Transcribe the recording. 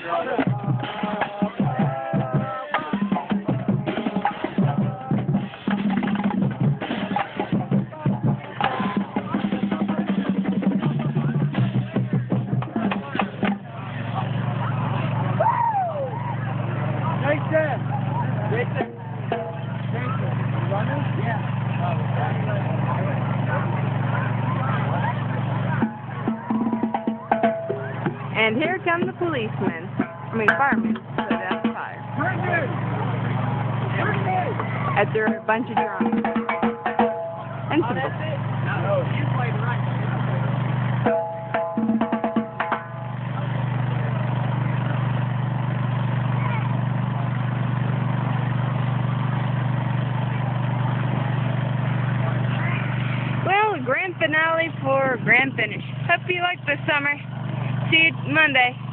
And here come the policemen. Firemen. So that's fire. After a bunch of drums. And some. No, you played right. Well, grand finale for grand finish. Hope you like the summer. See you Monday.